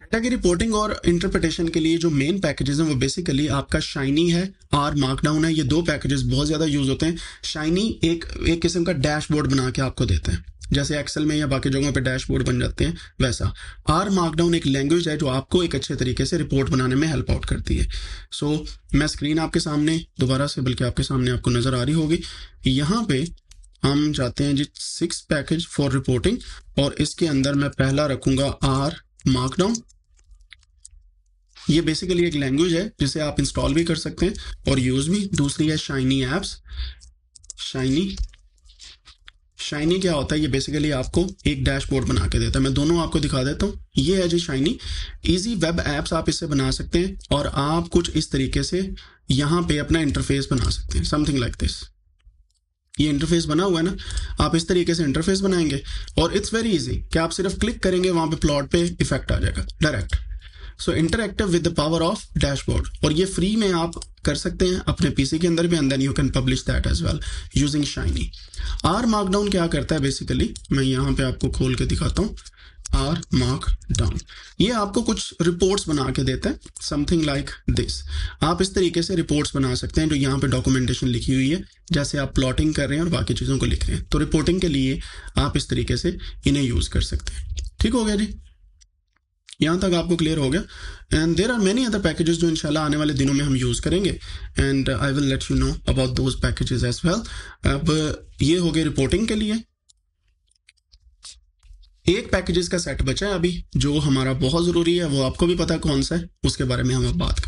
Data की reporting और interpretation के लिए जो मेन पैकेजेस हैं वो बेसिकली आपका शाइनी है, आर मार्कडाउन है। ये दो पैकेजेस बहुत ज़्यादा यूज होते हैं। शाइनी एक किस्म का डैशबोर्ड बना के आपको देते हैं, जैसे एक्सेल में या बाकी जगहों पे डैशबोर्ड बन जाते हैं वैसा। आर मार्कडाउन एक लैंग्वेज है जो आपको एक अच्छे तरीके से रिपोर्ट बनाने में हेल्प आउट करती है। सो मैं स्क्रीन आपके सामने दोबारा से, बल्कि आपके सामने आपको नज़र आ रही होगी। यहाँ पे हम जाते हैं जी 6 पैकेज फॉर रिपोर्टिंग, और इसके अंदर मैं पहला रखूंगा आर मार्कडाउन। ये बेसिकली एक लैंग्वेज है जिसे आप इंस्टॉल भी कर सकते हैं और यूज भी। दूसरी है शाइनी एप्स। शाइनी क्या होता है, ये बेसिकली आपको एक डैशबोर्ड बना के देता है। मैं दोनों आपको दिखा देता हूँ। ये है जी शाइनी। इजी वेब एप्स आप इससे बना सकते हैं और आप कुछ इस तरीके से यहाँ पे अपना इंटरफेस बना सकते हैं, समथिंग लाइक दिस। ये इंटरफेस बना हुआ है ना, आप इस तरीके से इंटरफेस बनाएंगे और इट्स वेरी इजी कि आप सिर्फ क्लिक करेंगे, वहां पे प्लॉट पे इफेक्ट आ जाएगा direct. So interactive with the power of dashboard, और ये फ्री में आप कर सकते हैं अपने पीसी के अंदर भी, and then you can publish that as well using Shiny. R markdown क्या करता है बेसिकली, मैं यहाँ पे आपको खोल के दिखाता हूँ। आर मार्कडाउन ये आपको कुछ रिपोर्ट्स बना के देता है, समथिंग लाइक दिस। आप इस तरीके से रिपोर्ट्स बना सकते हैं जो यहाँ पे डॉक्यूमेंटेशन लिखी हुई है, जैसे आप प्लॉटिंग कर रहे हैं और बाकी चीज़ों को लिख रहे हैं। तो रिपोर्टिंग के लिए आप इस तरीके से इन्हें यूज़ कर सकते हैं। ठीक हो गया जी, यहाँ तक आपको क्लियर हो गया। And there are many other packages जो इंशाल्लाह आने वाले दिनों में हम यूज़ करेंगे, and I will let you know about those packages as well. अब ये हो गए रिपोर्टिंग के लिए। एक पैकेजेस का सेट बचा है अभी जो हमारा बहुत ज़रूरी है, वो आपको भी पता कौन सा है, उसके बारे में हम अब बात